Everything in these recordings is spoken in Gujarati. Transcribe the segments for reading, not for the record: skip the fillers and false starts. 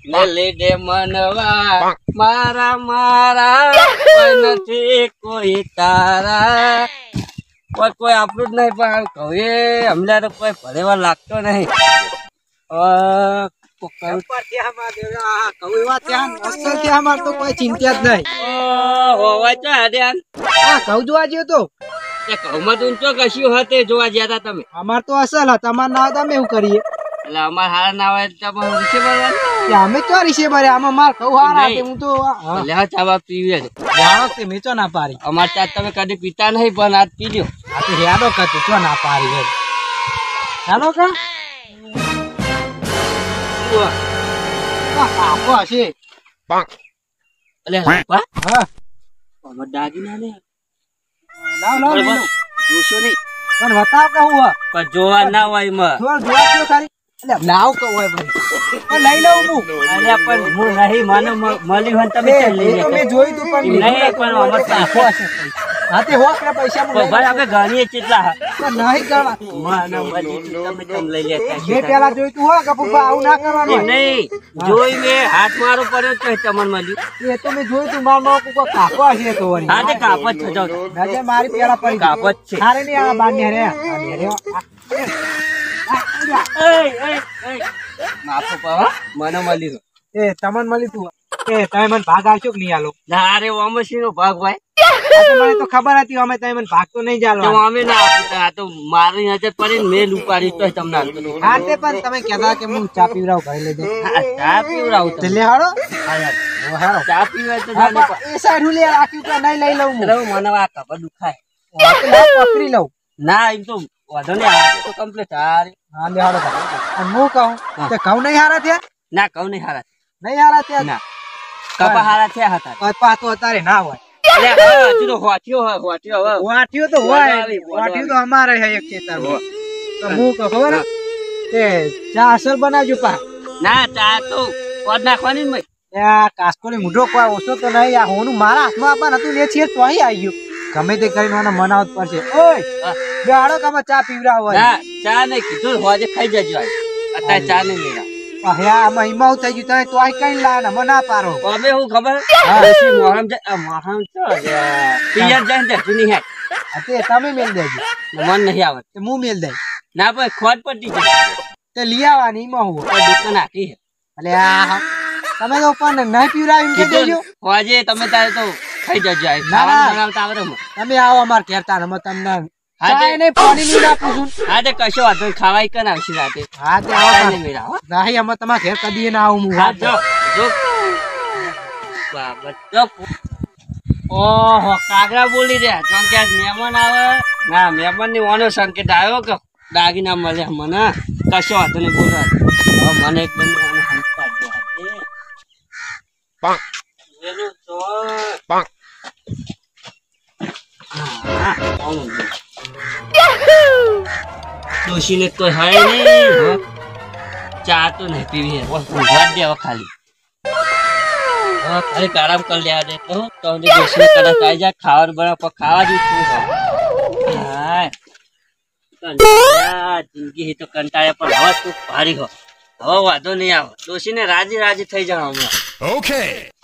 લીધે મનવા મારા મારા કોઈ નથી કોઈ તારા કોઈ આપણું જ નહીં પણ કહે અમને તો કોઈ ભરેવા લાગતો નહીં કોઈ ચિંતા જ નહીં હોવા તો હરિયાન કહું જોવા ગયો તો ઘઉંમાં તો કશું હતે જોવા ગયા હતા તમે અમાર તો અસલ હતા તમાર ના હતા અમે એવું કરીએ એટલે અમાર હારા ના હોય તમે રીસે ભરવાનું અમે તો રીસે ભરે આમાં માર કહું હારા હું તો લેવા ચાવા પીવે છે જાણો કે મેં તો ના પારી અમાર ત્યાં તમે કદી પીતા નહીં પણ આજ પી લ્યો હેડો કતું તો ના પારી હેડો કા આપો હશે એટલે હા અમાર દાગીના ને લાવ જોશો નહીં પણ બતાવ કહું પણ જોવા ના હોય એમાં જોવા જો ખાલી એટલે લાવ કહું હોય પણ લઈ લઉં હું અરે પણ હું નહીં મને મળી હોય તમે લઈ લે તમે જોઈ તું પણ નહીં પણ અમાર પાછો હશે હા તે હો કે પૈસા ભાઈ આપણે ગણીએ કેટલા નહીં કરવા મને મળી તમે લઈ લેતા મેં પેલા જોઈ તું હો કપૂરબા આવું ના કરવાનું નહીં જોઈ મેં હાથ મારો પડ્યો તો તમને મળ્યું એ તો મેં જોયું તું માર માં કોઈ કાપો હશે તો વળી હા તે કાપત છે જાવ રાજા મારી પેલા પડી કાપત છે હારે નહીં આ બાર ને રે માફો પાવા મને મળી એ તમને મળી તું એ તમે મને ભાગ આવશો કે નહીં આલો ના રે ઓમસી નો ભાગ ભાઈ મને તો ખબર હતી અમે તમે મને ભાગ તો નહીં ચાલો અમે ના આપતા આ તો મારી નજર પડી મેલ ઉપાડી તો તમને હા તે પણ તમે કહેતા કે હું ચા પીવરાવ ઘરે લઈ જાય ચા પીવરાવ તો લે હાડો ચા પીવાય તો જાને એ સાઈડ લે રાખ્યું કે નહીં લઈ લઉં મને આ કબર દુખાય પકડી લઉં ના એમ તો વાંધો નહીં આ તો કમ્પ્લીટ હારી હા લે હાડો હું કહું કે ઘઉં નહીં હારા થયા ના કહું નહીં હારા નહીં હારા થયા ના કપા હારા થયા હતા કપા તો અત્યારે ના હોય હજુ તો વાટ્યો તો હોય વાટ્યું તો અમારે હે એક ખેતરમાં તો હું ખબર એ ચા અસર બનાવજો પા ના ચા તો પડ નાખવાની જ આ કાસ્કોલી મુઢો કોઈ ઓછો તો નહીં આ હોનું મારા હાથમાં આપવાનું હતું લે છે તો અહીં આવી ગયું ગમે તે કરીને મને મનાવત પડશે ઓય બેહાડો કામાં ચા પીવરાવ ના ચા નહીં કીધું હોજે ખાઈ જજો અત્યારે ચા નહીં લેવા હા મહિમા થઈ ગયું તમે તો આ કઈ લાના મને ના પારો અમે હું ખબર મોહરમ પિયર જાય જૂની હે તે તમે મેલ દેજો મન નહીં આવત હું મેલ દઈ ના ભાઈ ખોટ પડી ગઈ તે લઈ આવવાની માં હું દુકાન નાખી એટલે આ તમે તો પણ નહીં પીવરાવી કે દેજો હોજે તમે તારે તો ખાઈ જજો બનાવતા આવડે તમે આવો અમાર ઘેર તાર અમે તમને નહીં પાણી નહીં નાખું છું હા તે કશો વાંધો ખાવાય કન આવશે રાતે હા તે આવો નહીં અમે તમારા ઘેર કદી ના આવું હું જો બાબત જો ઓહો કાગરા બોલી રહ્યા જો કે મહેમાન આવે ના મહેમાન ની ઓનો સંકેત આવ્યો કે દાગીના મળે મને કશો વાંધો નહીં બોલો હવે મને એકદમ ઓનો સંકેત ડોશીને કોઈ હોય નહીં ચા તો નહીં પીવી દેવા ખાલી ખાલી આરામ કરી લેવા દે તો ડોશીને કદાચ આવી જાય ખાવાનું બનાવ ખાવા જ જિંદગી તો કંટાળે પણ હવે તું ભારી હો હવે વાંધો નહીં આવે ડોશીને રાજી રાજી થઈ જાવ હમણાં ઓકે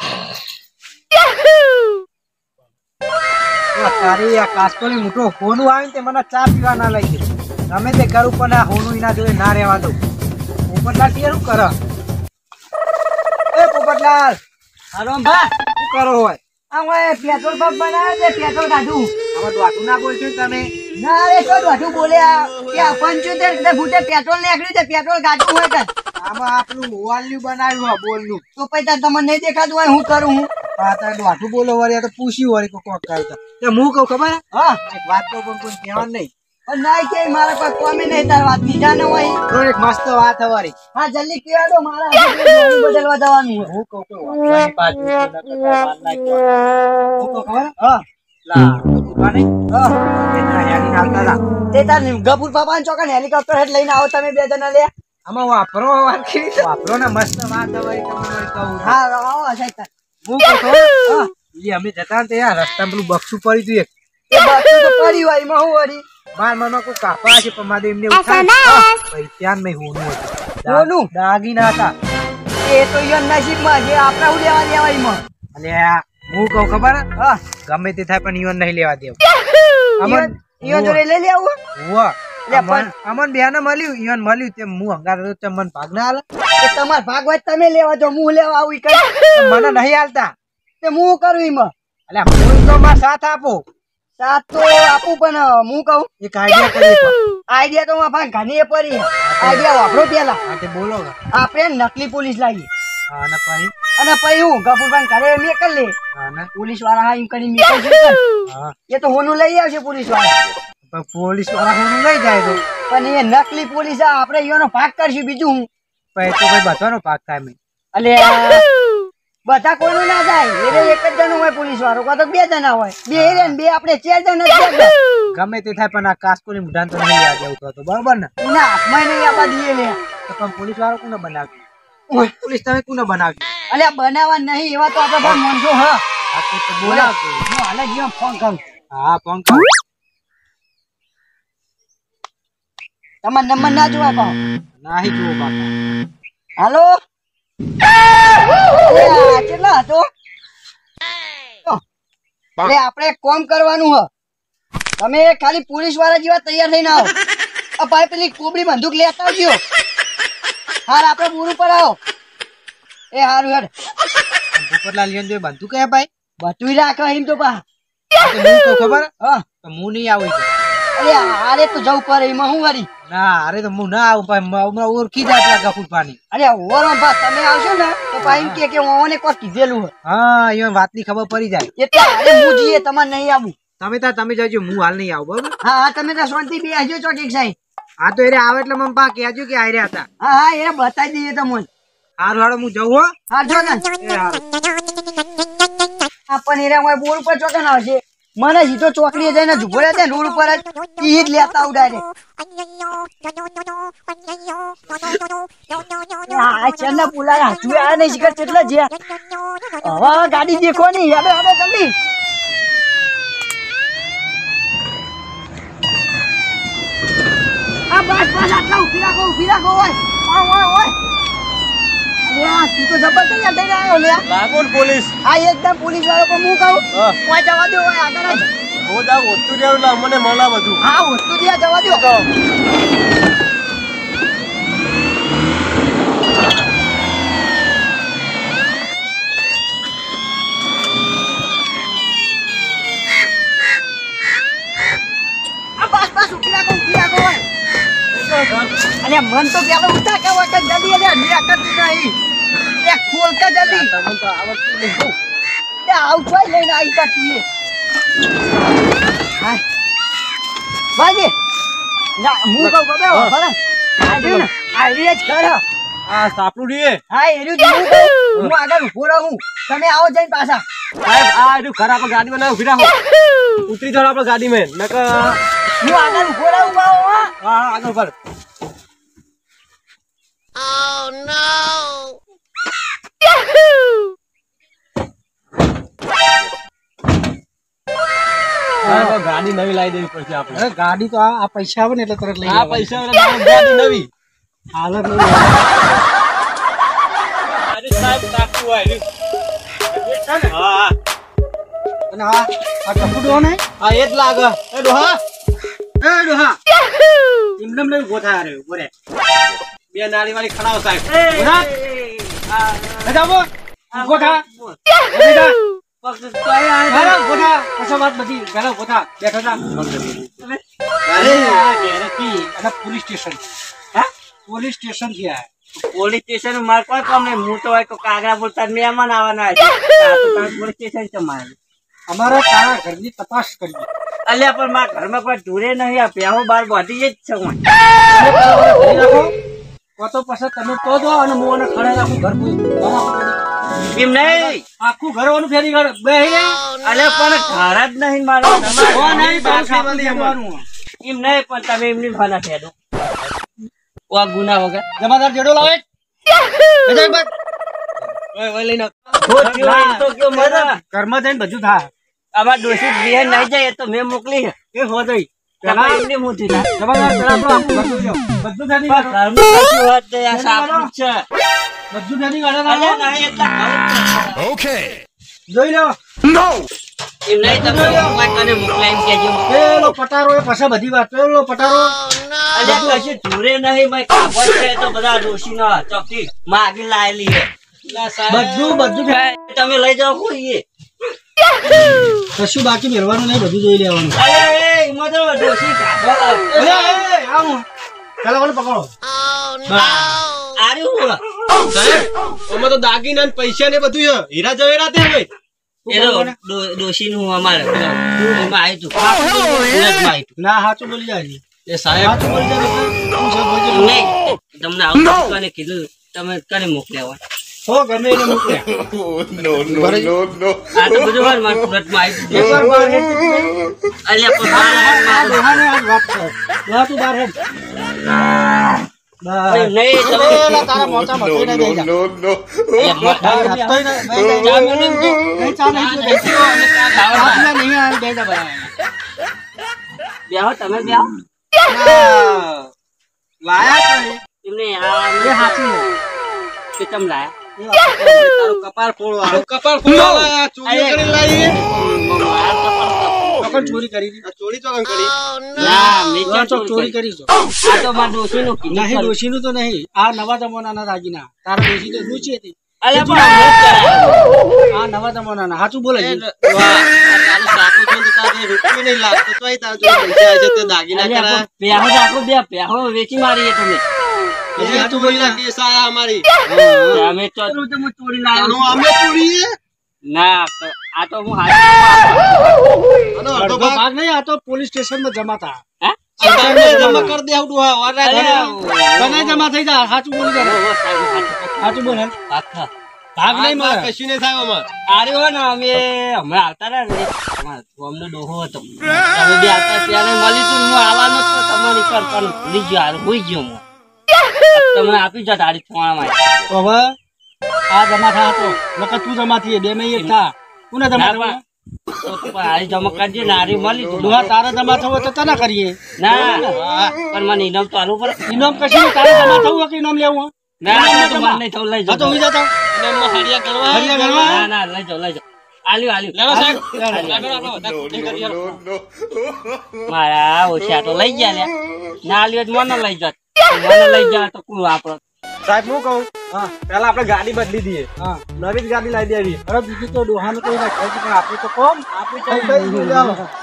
તારી આ કાસ્કોલી મોટો હોનું આવે ને તે મને ચા પીવા ના લઈ ગઈ તમે તે ઘર ઉપર ના હોનું એના જોડે ના રહેવા દો પોપટલાલ શું કરો એ પોપટલાલ હાલો ભા શું કરો હોય અમે પેટ્રોલ પંપ બનાવે છે પેટ્રોલ કાઢું આમાં દોઢું ના બોલશો તમે ના રે તો દોઢું બોલ્યા કે 75 ફૂટે પેટ્રોલ નીકળ્યું છે પેટ્રોલ કાઢવું હોય કે આમાં આપણું મોવાલ્યું બનાવ્યું હોય બોલનું તો પછી તમને નહીં દેખાતું હોય હું કરું હું હા તારે દોઢું બોલો વળી તો પૂછ્યું વળી કોક કરતા તે હું કહું ખબર હા એક વાત કહું પણ કોઈ કહેવાનું નહીં પણ ના કે મારા કોઈ કોમે નહીં તાર વાત બીજા ને હોય તો એક મસ્ત વાત હવારી હા જલ્દી કહેવા દો મારા બદલવા જવાનું હું કહું પાછું ખબર હા લા દુકાને તે તાર ગફુર બાબાને ચોકન હેલિકોપ્ટર હેડ લઈને આવો તમે બે જણા લે આમાં વાપરો વાપરો ને મસ્ત વાત હવારી તમને કહું હા આવો સાહેબ હું કહું અમે જતા ને ત્યાં રસ્તા પેલું બક્ષું પડી હતું એ બક્ષું તો પડી હોય એમાં હું વળી માર મનમાં કોઈ કાપા છે પણ મારે એમને પૈસા નહીં હોનું હતું દાગીના હતા એ તો ઈયોન નસીબમાં છે આપણે હું લેવા દેવા ઈમાં અલ્યા હું કહું ખબર હે? હા ગમે તે થાય પણ ઈવન નહીં લેવા દેવું ઈયોન જોડે લઈ લેવું અમન બેને મળ્યું ઈવન મળ્યું તે હું હંગાર તો મન ભાગ ના હાલે એ તમાર ભાગ હોય તમે લેવા જો હું લેવા આવું ઈ કઈ મને નહીં હાલતા તે હું કરું ઈમાં અલ્યા હું તો માર સાથ આપો સાથ તો આપું પણ હું કહું એક આઈડિયા કરી તો આઈડિયા તો મારા ઘણી પડી આઈડિયા વાપરો પેલા હા તે બોલો આપણે નકલી પોલીસ લાવીએ હા ને પછી અને પછી હું ગફુરભાઈ ઘરે મેકલ લે હા ને પોલીસ વાળા હા એમ કરી મેકલ છે હા એ તો હોનું લઈ આવશે પોલીસ વાળા પણ પોલીસ વાળા હું લઈ જાય તો પણ એ નકલી પોલીસ આપણે એનો ભાગ કરશું બીજું હું પછી તો કોઈ બધાનો ભાગ થાય મેં અલે બધા કોઈનું ના જાય એટલે એક જ જણું હોય પોલીસ વાળો કાં તો બે જણા હોય બે રે ને બે આપણે 4 જણા જ ગમે તે થાય પણ આ કાસ્કોની મુઢાન તો નહીં લેવા દેવું તો બરોબર ને ના હાથમાં નહીં આપવા દઈએ લે તો પણ પોલીસ વાળો કોને બનાવ્યું પોલીસ તમે કોને બનાવ્યું અલે બનાવવા નહીં એવા તો આપણે પણ માનજો હા આ તો બોલાવજો હું હાલે જીવા ફોન કરું હા પંકજ તમારો નંબર ના જોવા કહો નાહી જુઓ બાપા હાલો અરે કેટલા હતો અરે આપણે એક કામ કરવાનું હ તમે ખાલી પોલીસ વાળા જેવા તૈયાર થઈને આવો આ ભાઈ પેલી કોબડી બંદૂક લેતા આવજો હાર આપણે પૂરું પર આવો એ હારું હેડ પોપટલાલ લિયન જો બંધુ કે ભાઈ બતુઈ રાખો એમ તો પા હું કહું ખબર હા તો હું નહીં આવું અરે હારે તો જવું પડે એમાં હું વળી ના અરે તો હું ના આવું ભાઈ હમણાં ઓળખી જાય પેલા ગફુર પાણી અરે ઓરો બા તમે આવશો ને તો ભાઈ એમ કે ઓને કોઈ કીધેલું હા એ વાતની ખબર પડી જાય એટલે અરે હું જઈએ તમારે નહીં આવું તમે જજો હું હાલ નહીં આવું બરોબર હા હા તમે તો શાંતિ બી આવજો ચોટીક સાહેબ હા તો એ આવે એટલે મને પા કહેજો કે આર્યા હતા હા હા એ બતાવી દઈએ તમને હારું હારું હું જઉં હો હા જો ને પણ એરા હું બોર ઉપર ચોકન આવશે મને સીધો ચોકડીએ જઈને ઉભો રહે છે રોડ ઉપર જ ઈ જ લેતા આવું ડાયરેક્ટ આ ચેન્ના પુલા હાથું આ નહીં શીખર કેટલા છે હવે ગાડી દેખો નહીં યાદ આવે જલ્દી આ બસ બસ આટલા ઉભી રાખો ઓય ઓય ઓય યાર તું તો જબરદસ્ત યાર દઈને આવ્યો લે લાગોન પોલીસ આ એકદમ પોલીસ વાળો પણ હું કહું કોઈ જવા દો હોય આગળ જ હો જા ઓતું દેવ લા મને મળા બધું હા વસ્તુ જ્યાં જવા દો આ બસ ઉભી રાખો હોય અને મન તો પેલો ઉઠા કે વખત જલ્દી અરે નિરાકત નહીં એક ખોલ કે જલ્દી તમને તો આવડતું નહીં એ આઉટ લઈને આવી તા તું હા બાજી ના હું કહું ગમે ભલે આડ્યું ને આડ્યું જ કર આ સાપડું રે હા એનું જ હું કહું હું આગળ ઉભો રહું તમે આવો જઈને પાછા સાહેબ આ એનું ઘર આપણે ગાડી માં ઉભી રાખો ઉતરી જાવ આપણે ગાડી માં નકર હું આગળ ઉભો રહું બાવો હા આગળ પર ગાડી નવી લાવી દેવી પડશે આપણે ગાડી તો આ પૈસા આવે ને એટલે તરત લઈ આ પૈસા ગાડી નવી હાલત સાહેબ તાકતું હોય હા અને આ કપડો ને હા એ જ લાગે એ ડોહા એમનેમ નહીં ઉભો થાય રે બોરે બે નાળી વાળી ખડાવ સાહેબ જાવો ઉભો થા પોલીસ સ્ટેશન થી પોલીસ સ્ટેશન મારે કોઈ કામ નહીં હું તો હોય તો કાગરા બોલતા મહેમાન આવવાના છે પોલીસ સ્ટેશન છે મારે અમારા તારા ઘરની તપાસ કરીએ અલ્યા પણ મારા ઘરમાં કોઈ ઢૂરે નહીં આ પ્યાહો બાર બાંધી જ છે હું તો પછી તમે તો દો અને હું એને ખડે રાખું ઘર એમ નહીં આખું ઘરવાનું ફેરી ઘર બે અલ્યા પણ ઘર જ નહીં મારો એમ નહીં પણ તમે એમની ભાના ફેરો ઓ ગુના વગર જમાદાર જેડો લાવે ઘરમાં જઈને બધું થાય આમાં ડોસી બિહાર નહીં જાય એ તો મેં મોકલી એ હો જઈ એમની મોટી જમાદાર પેલા આપણું આખું બધું થયું. બધું થાય ઘરમાં કશું હોત નહીં, આ સાપડું જ છે બધું નથી ગાડા અલ્યા લાવો. નહીં એટલા જોઈ લો એમ નહીં તમે મોકલાય કને મોકલાય એમ કહેજો. પેલો પટારો એ પાછા બધી વાત પેલો પટારો અલ્યા કશું જોરે નહીં મેં ખબર છે તો બધા ડોશીના ચોકથી માગી લાયેલી છે. બધું તમે લઈ જાઓ કોઈ કશું બાકી મેળવાનું નહીં, બધું જોઈ લેવાનું. અરે એમાં તો ડોશી કાઢો. આવું પેલા કોને પકડો. આર્યું આમાં તો દાગીના ને પૈસા ને બધું છે. હીરા જવેરાત હે ભાઈ. ડોશીનું અમારે એમાં આવ્યું હતું. સુરતમાં આવ્યું હતું. ના સાચું બોલી જાય એ સાહેબ સાચું બોલી જાય શું છે બોલજો. નહીં તમને આવું કને કીધું તમે કને મોકલ્યા હો ગમે એને મોકલ્યા. આ તો બધું વાર મારા સુરતમાં આવ્યું હતું. એકવાર બહાર હેડ તું ભાઈ. અલ્યા પણ આ મારા ડોહાને આજ વાત કર. ડોહા તું બહાર હેડ. બસ. નહીં તમે પેલા તારા મોચા મથઈ ના દઈ જા. બહાર હટતોય ના, બે જા. ચા મેળવી દો. નહીં ચા નહીં પીવું, બેસી રહો. આપને નહીં આવે, બે જા બરાબર. બેહો તમે બેહો. લાયા તો એમને એ હાચું છે. કે તમે લાયા. તારું કપાળ ફોડવા. કપાળ ખોલા ચોરી કરી લાવી. ચોકન ચોરી કરી હતી. આ ચોરી ચોકન કરી. ના મેં ચોરી ક્યાં ચોરી કરી? કરી છો. આ તો મારા ડોશીનું કીધું નહીં ખરું. ડોશીનું તો નહીં, આ નવા જમાનાના દાગીના. તારા ડોશી તો ડૂચી હતી. અલ્યા પણ અમે જ કરાયા. આ નવા જમાનાના સાચું બોલે છે. વાહ, આ તારું સાકું છે ને તો તારે રૂપિયો નહીં લાગતો. તોય તારા જોડે પૈસા હશે તે દાગીના અલ્યા કરા. પણ પેહો જ આખો બે પેહો વેચી મારીએ તમે. એ ચોરીના કેસ આયા અમારી. અમે તો ચોરી લાવ્યો આનો અમે ચોરીએ. ના તો આ તો હું હાથ આનો અડધો અડધો ભાગ ભાગ નહીં, આ તો પોલીસ સ્ટેશનમાં જમા થા. તમે જમા કરી દે આવડું હા વારા તને જમા થઈ જા. સાચું બોલી જા. સાચું બોલ. ભાગ નહીં મારે. કશું નહીં થાય આમાં. આર્યો ને અમે હમણાં આવતા રહ્યા ને અમારો ગામનો ડોહો હતો. અમે બે આવતા ત્યારે મળી તું હું આવવાનો જ તો તમારી પર પણ ભૂલી ગયો હાલ હોઈ ગયો હું. તમને આપી જા તારી થોણામાં. તો હવે આ જમા થા હતો. નકર તું જમા થઈએ. બે માં એક થા. કોને જમા ના થવું? તો તું પણ હારી જમા કરજે ને હારી મળી તું. ડોહા તારે જમા થવું હોય તો તને કરીએ. ના પણ મને ઇનામ તો આલવું પડે. ઇનામ કશું નહીં. તારે જમા થવું હોય કે ઇનામ લેવું હોય? ના તો મને નહીં થવું લઈ હા તો જાઓ. હું જતા. એમાં હરિયા કરવા. હરિયા ગણવા? ના ના લઈ જાઓ લઈ જાઓ. આલ્યું આલ્યું. લેવા સાહેબ. હાલ. આગળ આપણો વધારે ખોટી કરી આલો. મારા ઓછા તો લઈ ગયા લ્યા. ના આલ્યું તો મને લઈ જાત. મને લઈ જા તો કોણ વાપરો. સાહેબ હું કહું હા પેલા આપણે ગાડી બદલી દઈએ. હા. નવી જ ગાડી લાવી દેવી. અરે બીજું તો ડોહાનું કોઈ ના કહે છે, પણ આપણું તો કોમ આપણું તો કઈ ગયું.